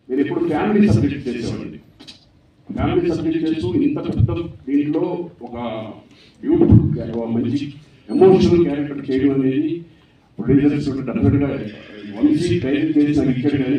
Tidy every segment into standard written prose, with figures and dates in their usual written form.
నేను ఇప్పుడు family subject చేసేవాడిని. ఫ్యామిలీ సబ్జెక్ట్ చేస్తూ ఇంత పెద్ద దీంట్లో ఒక బ్యూటిఫుల్ మంచి ఎమోషనల్ క్యారెక్టర్ చేయడం అనేది ప్రొడ్యూసర్స్ డెఫినెట్గా వంశీ ట్రైనింగ్ చేసి నాకు ఇచ్చాడు. కానీ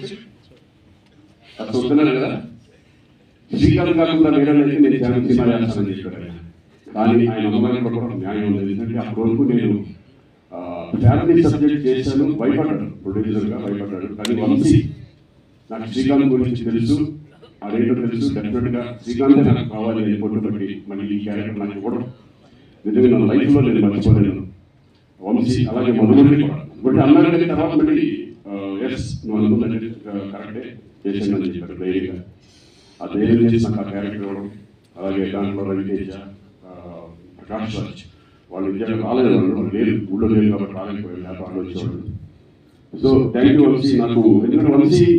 అది చూస్తున్నారు కదా, శ్రీకాంత్ కాకుండా వేరే నేను చాలా సినిమా చేస్తానని చెప్పాడు ఆయన. కానీ ఆయన అమ్మగారిలో కూడా న్యాయం ఉంది. ఎందుకంటే అప్పటి వరకు నేను ఫ్యామిలీ సబ్జెక్ట్ చేశాను, భయపడ్డాడు, ప్రొడ్యూసర్గా భయపడ్డాడు. కానీ వంశీ నాకు శ్రీకాంత్ గురించి తెలుసు, అదేంటో తెలుసు. డెఫినెట్గా శ్రీకాంత్ నాకు కావాలి అని పట్టుబట్టి మళ్ళీ ఈ క్యారెక్టర్ నాకు ఇవ్వడం నిజంగా నా లైఫ్లో నేను మర్చిపోలేను. వంశీ అలాగే మధుమతి కూడా బట్ అన్నారంటే తర్వాత మళ్ళీ ఎస్ నువ్వు అనుకున్నట్టు కరెక్టే చేసానని చెప్పారు ధైర్యంగా. ఆ ధైర్యం చేసి నాకు ఆ క్యారెక్టర్ ఇవ్వడం. అలాగే దాంట్లో రవితేజ, ప్రకాష్ రాజ్ వాళ్ళు నిజంగా రాలేదు, వాళ్ళు లేదు, ఊళ్ళో లేదు కాబట్టి రాలేకపోయారు, వ్యాపారాలు వచ్చేవాళ్ళు. So thank you Vamshi. నాకు ఎందుకంటే వంశీ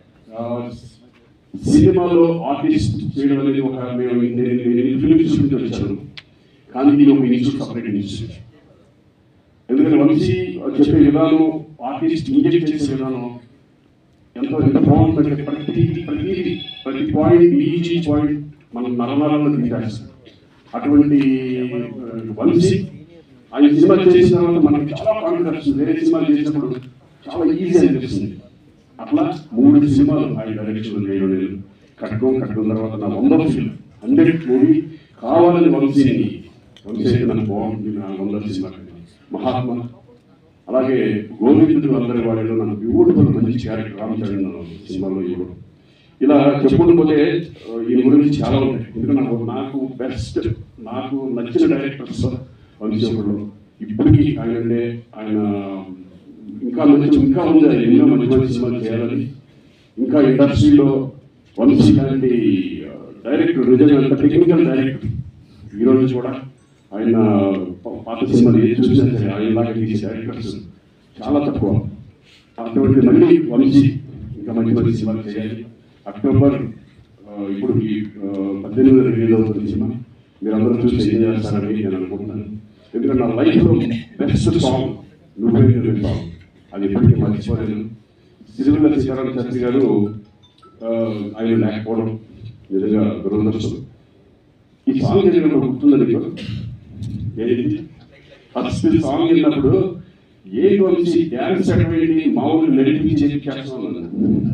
సినిమాలో ఆర్టిస్ట్ చేయడం అనేది ఒక నేను ఫిలిం ఇన్స్టిట్యూట్ నుంచి వచ్చాను, కానీ దీని ఒక ఇన్స్టిట్యూట్ సపరేట్ ఇన్స్టిట్యూట్. ఎందుకంటే వంశీ చెప్పే విధానం, ఆర్టిస్ట్ ఇంజెక్ట్ చేసే విధానం ఎంత బాగుంటుందంటే ప్రతి పాయింట్ ఈజీ పాయింట్ మనం నరనరాల్లో తీసేస్తాం. అటువంటి వంశీ ఆయన సినిమా చేసిన తర్వాత మనకి చాలా కాన్ఫిడెన్స్, వేరే సినిమాలు చేసినప్పుడు చాలా ఈజీ అనిపిస్తుంది. అట్లా 3 సినిమాలు ఆయన డైరెక్షన్ చేయడం లేదు. కట్టుకోం తర్వాత నా 100 ఫిల్మ్ 100 మూవీ కావాలని వంశీ అయితే నాకు బాగుంటుంది. నా 100 సినిమా మహాత్మ, అలాగే గోవిందుడు అందరి వాడిలో నాకు బ్యూటిఫుల్ మంచి క్యారెక్టర్ రామచరణ్ సినిమాలో ఇవ్వడం. ఇలా చెప్పుకుంటూ పోతే ఈయన గురించి చాలా ఉంటాయి. ఎందుకంటే నాకు బెస్ట్, నాకు నచ్చిన డైరెక్టర్స్ వంశీ ఒకడు. ఇప్పటికీ ఆయన ఇంకా ఉంది, ఎన్నో మంచి సినిమాలు చేయాలని. ఇంకా ఇండస్ట్రీలో వంశీ లాంటి డైరెక్టర్, నిజంగా అంత టెక్నికల్ డైరెక్టర్ ఈరోజు కూడా ఆయన పాత సినిమాలు ఏది చూసినా సరే ఆయనలాగా తీసే డైరెక్టర్స్ చాలా తక్కువ. అటువంటి మళ్ళీ వంశీ ఇంకా మంచి సినిమాలు చేయాలి. అక్టోబర్ ఇప్పుడు ఈ 18 రిలీజ్ అవుతున్న సినిమా మీరందరూ చూసి ఎంజాయ్ చేస్తారని నేను అనుకుంటున్నాను. ఎందుకంటే నా లైఫ్లో బెస్ట్ సాంగ్ నువ్వే సాంగ్, అది ఎప్పటికీ మర్చిపోలేదు. సిరివెల్ల సీతారామ శాస్త్రి గారు ఆయన లేకపోవడం నిజంగా దురదృష్టం. ఈ సాంగ్ జరిగిన గుర్తుందని ఏది ఫస్ట్ సాంగ్ వెళ్ళినప్పుడు ఏ వంశీ డ్యాన్స్ అటువంటి మామూలు నడిపించి చేస్తున్నాను.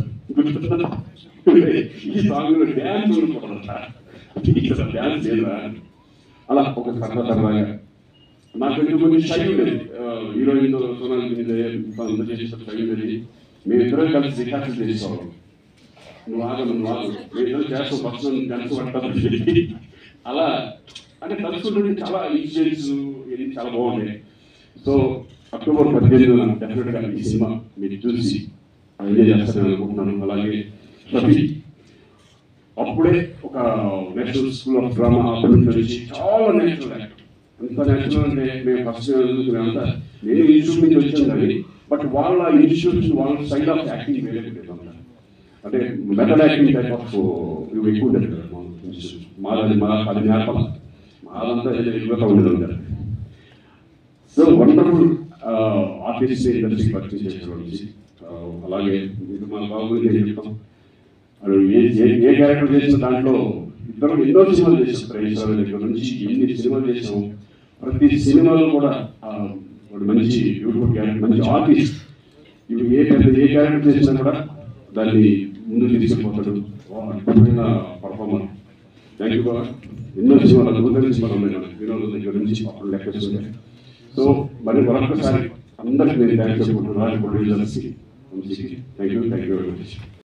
ఈ సాంగ్ డ్యాన్స్ డ్యాన్స్ లేదా అలా ఒక సరదాగా నాకు కొంచెం షై ఉండేది. హీరోయిన్ సోనాలి చేసిన షై ఉండేది. మేమిద్దరం కలిసి రిహార్సల్ చేసేవాళ్ళం. నువ్వు ఆగను మేమిద్దరం చేస్తాం ఫస్ట్ డ్యాన్స్ పట్టాలి. అలా అంటే తలుచుకుంటుంటే చాలా ఇన్సిడెంట్స్ ఇది చాలా బాగుంటాయి. సో అక్టోబర్ 18 డెఫినెట్గా ఈ సినిమా మీరు చూసి ఎంజాయ్ చేస్తారని అనుకుంటున్నాను. అలాగే రఫీ అప్పుడే ఒక నేషనల్ స్కూల్ ఆఫ్ డ్రామా అప్పటి నుంచి చాలా నేచురల్ యాక్టర్. ఎంత నేచురల్ అంటే మేము ఫస్ట్ చూసుకునేంత నేను ఇన్స్టిట్యూట్ నుంచి వచ్చాను కానీ బట్ వాళ్ళ ఇన్స్టిట్యూట్ వాళ్ళ స్టైల్ ఆఫ్ యాక్టింగ్ వేరే పెట్టేది. అంటే మెథడ్ యాక్టింగ్ టైప్ ఆఫ్ ఇవి ఎక్కువ ఉంటుంది కదా అది నేర్పాలి, మాదంతా ఎక్కువగా ఉండదు. సో వండర్ఫుల్ ఆర్టిస్ట్ ఇండస్ట్రీకి పరిచయం చేసేవాళ్ళు. అలాగే మా బాబు గురించి చెప్తాం, ఏ క్యారెక్టర్ చేసిన దాంట్లో ఇద్దరు ఎన్నో సినిమాలు చేసాం. ప్రేమేశ్వర దగ్గర నుంచి ఎన్ని సినిమాలు చేసాం. ప్రతి సినిమాలో కూడా మంచి బ్యూటిఫుల్ క్యారెక్టర్, మంచి ఆర్టిస్ట్. ఇవి ఏ క్యారెక్టర్ చేసినా కూడా దాన్ని ముందుకు తీసుకెళ్ళిపోతాడు. అద్భుతమైన పర్ఫార్మర్. థ్యాంక్ యూ బాబా. ఎన్నో సినిమాలు అద్భుతమైన సినిమాలు ఉన్నాయి వినోదం దగ్గర నుంచి అప్పుడు లెక్కేస్తుంటాయి. సో మరి మరొకసారి అందరికీ నేను థ్యాంక్స్ చెప్పుకుంటున్నాను. ప్రొడ్యూసర్స్కి థ్యాంక్ యూ వెరీ మచ్.